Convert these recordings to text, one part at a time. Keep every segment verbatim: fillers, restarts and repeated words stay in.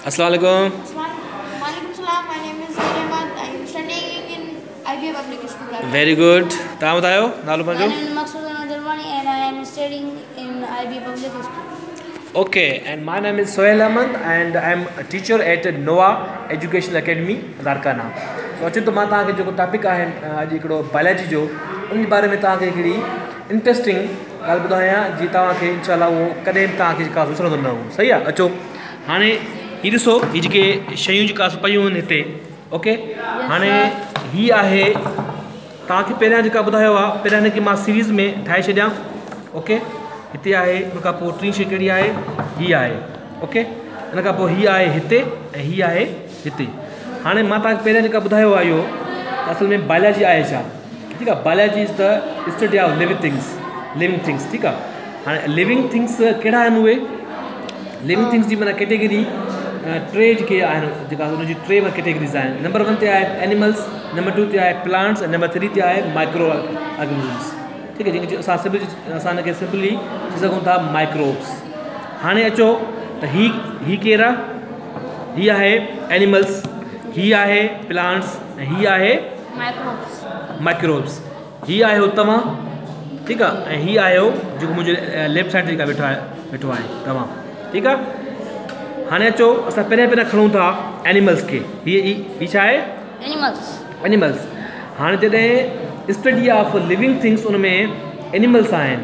Assalamu alaikum. Walaikum salam. My name is Ahmad. I am studying in I B A Public School. Very good. तव्हां ॿुधायो नालो My पंहिंजो? name is Maqsood Jarmani and I am studying in I B A Public School. Okay, and my name is Sohail Ahmad and I am a teacher at Noah Educational Academy, Larkana. So अचे तो मां तव्हांखे जेको topic आहे अॼु हिकिड़ो biology जो उन जे बारे में तव्हांखे हिकिड़ी इंट्रस्टिंग ॻाल्हि ॿुधायां जी तव्हांखे इनशाला उहो कॾहिं बि तव्हांखे जेका विसरंदो न हो. सही आहे. अचो हाणे हीअ ॾिसो हीअ जेके शयूं जेका पयूं आहिनि हिते. ओके हाणे हीअ आहे तव्हांखे पहिरियां जेका ॿुधायो आहे पहिरियां हिनखे मां सीरीज़ में ठाहे छॾियां. ओके हिते आहे उन खां पोइ टी शइ कहिड़ी आहे हीअ आहे. ओके हिन खां पोइ हीअ आहे हिते ऐं हीअ आहे हिते. हाणे मां तव्हांखे पहिरियां जेका ॿुधायो आहे इहो त असल में बायोलॉजी आहे छा. ठीकु आहे. Biology is the study of living things. Living things ठीकु आहे. हाणे लिविंग थिंग्स कहिड़ा आहिनि उहे लिविंग थिंग्स जी माना कैटेगरी टे जेके आहिनि जेका हुनजी टे कैटेगरीज़ आहिनि. नंबर वन ते आहे एनिमल्स, नंबर टू ते आहे प्लांट्स ऐं नंबर थ्री ते आहे माइक्रो ऑर्गेनिज़म्स. ठीकु आहे. जंहिंखे असां सिंपली असां हिनखे सिंपली चई सघूं था माइक्रोब्स. हाणे अचो त ही ही केरु आहे हीअ आहे एनिमल्स, हीअ आहे प्लांट्स ऐं हीअ आहे Microbes. माइक्रोब्स. हीअ आहे हो तव्हां. ठीकु आहे. ऐं हीअ आहे हो जेको मुंहिंजे लेफ्ट साइड ते जेका वेठो आहे वेठो आहे तव्हां. ठीकु आहे. हाणे अचो असां पहिरियां पहिरियां खणूं था एनिमल्स खे. हीअ हीअ छा आहे Animals. एनिमल्स. हाणे जॾहिं स्टडी ऑफ लिविंग थिंग्स उन में एनिमल्स आहिनि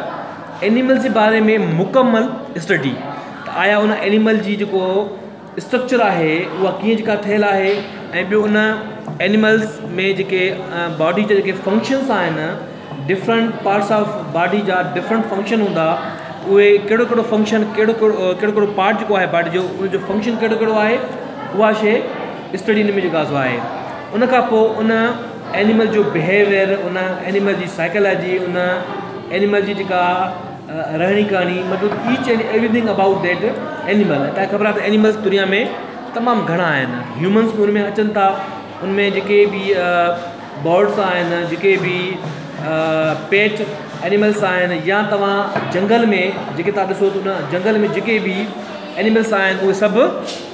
त एनिमल्स जे बारे में मुकमल स्टडी त आया उन एनिमल जी जेको स्ट्रक्चर आहे उहा कीअं जेका ठहियलु आहे ऐं ॿियो उन एनिमल्स में जेके बॉडी जा जेके फंक्शन्स आहिनि डिफरेंट पार्ट्स ऑफ बॉडी जा डिफरेंट फंक्शन हूंदा उहे कहिड़ो कहिड़ो फंक्शन कहिड़ो कहिड़ो कहिड़ो कहिड़ो पार्ट जेको आहे बॉडी जो उनजो फंक्शन कहिड़ो कहिड़ो आहे उहा शइ स्टडी हिन में जेका आहे. उन खां पोइ उन एनिमल जो बिहेवियर उन एनिमल जी साइकोलॉजी उन एनिमल जी जेका रहणी करणी मतिलबु each and everything about that animal. तव्हांखे ख़बर आहे त एनिमल्स दुनिया में तमामु घणा आहिनि. ह्यूमन्स बि उन में अचनि था. उनमें जेके बि बर्ड्स आहिनि जेके बि पेट एनिमल्स आहिनि या तव्हां जंगल में जेके तव्हां ॾिसो त उन जंगल में जेके बि एनिमल्स आहिनि उहे सभु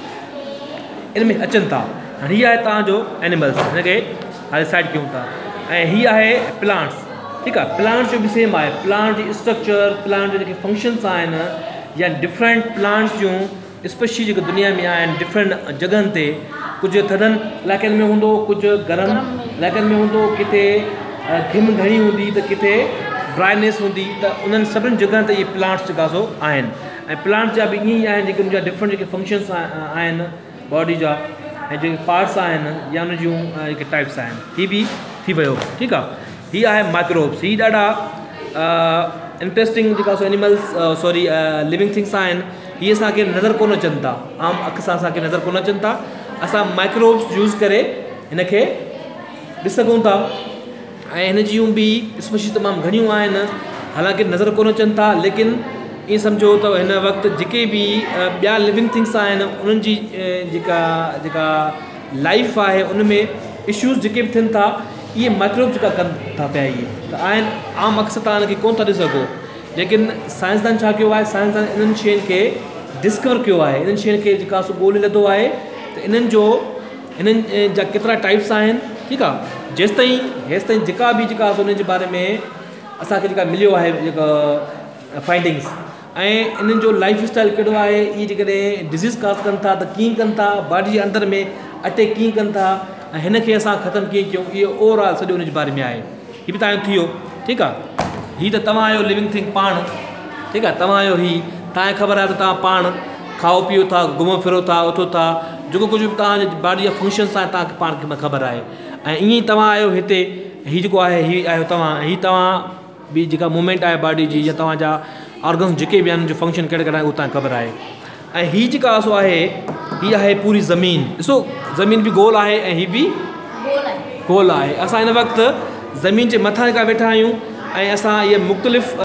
इन में अचनि था. हाणे हीअ आहे तव्हांजो एनिमल्स. हिनखे हाणे साइड कयूं था. ऐं हीअ आहे प्लांट्स. ठीकु आहे. प्लांट्स जो बि सेम आहे. प्लांट जी स्ट्रक्चर प्लांट जा जेके फंक्शन्स आहिनि या डिफरेंट प्लांट्स जूं स्पेशी जेके दुनिया में आहिनि डिफरेंट जॻहनि ते कुझु थधनि इलाइक़नि में हूंदो कुझु गरम इलाइक़नि में हूंदो किथे घिम घणी हूंदी त किथे ड्राइनेस हूंदी त उन्हनि सभिनी जॻहनि ते इहे प्लांट्स जेका सो आहिनि. ऐं प्लांट्स जा बि ईअं ई आहिनि जेके उनजा डिफरेंट जेके फंक्शन्स आहिनि बॉडी जा ऐं जेके पार्ट्स आहिनि या उन जूं जेके टाइप्स आहिनि. हीअ बि थी वियो. ठीकु आहे. हीअ आहे माइक्रोब्स. हीअ ॾाढा इंट्रस्टिंग जेका so animals sorry living things आहिनि. हीअ असांखे नज़र कोन अचनि था. आम अख सां असांखे नज़र कोन अचनि था. असां माइक्रोब्स यूज़ करे हिनखे ॾिसी सघूं था. ऐं हिन जूं बि स्पेशीज़ तमामु घणियूं आहिनि. हालांकि नज़र कोन अचनि था लेकिन ईअं सम्झो त हिन वक़्तु जेके बि ॿिया लिविंग थिंग्स आहिनि उन्हनि जी जेका जेका लाइफ आहे उन में इशूज़ जेके बि थियनि था इहे माइक्रोब्स जेका कनि था पिया. इहे त आहिनि आम अक्सर तव्हां हिनखे कोन था ॾिसी सघो. लेकिन साइंसदान छा कयो आहे साइंसदान इन्हनि शयुनि खे डिस्कवर कयो आहे. इन्हनि शयुनि खे जेका सो ॻोल्हे लधो आहे त इन्हनि जो इन्हनि जा केतिरा टाइप्स आहिनि. ठीकु आहे. जेसि ताईं हेसि ताईं जेका बि जेका उन जे बारे में असांखे जेका मिलियो आहे जेका फाइंडिंग्स ऐं इन्हनि जो लाइफ स्टाइल कहिड़ो आहे इहे जेकॾहिं डिज़ीज़ काज़ कनि था त कीअं कनि था बॉडी जे अंदरि में अटैक कीअं कनि था ऐं हिन खे असां ख़तमु कीअं कयूं इहो ओवरऑल सॼो उन जे बारे में आहे. हीअ बि तव्हांजो थी वियो. ठीकु आहे. हीअ त तव्हां आहियो लिविंग थिंग पाण. ठीकु आहे. तव्हां आहियो हीअ तव्हांखे ख़बर आहे त तव्हां पाण खाओ पीओ था घुमो फिरो था उथो था जेको कुझु बि तव्हांजे बॉडी जा फंक्शन्स आहिनि तव्हांखे पाण खे ख़बर आहे. ऐं ईअं ई तव्हां आहियो हिते. हीअ जेको आहे हीअ आहियो तव्हां. हीअ तव्हां बि जेका मूवमेंट आहे बॉडी जी या तव्हांजा ऑर्गन्स जेके बि आहिनि जो फंक्शन कहिड़ा कहिड़ा उहो तव्हांखे ख़बर आहे. ऐं हीअ जेका सो आहे हीअ आहे पूरी ज़मीन. ॾिसो ज़मीन बि गोल आहे ऐं हीअ बि गोल आहे. असां हिन वक़्तु ज़मीन जे मथां जेका वेठा आहियूं ऐं असां इहे मुख़्तलिफ़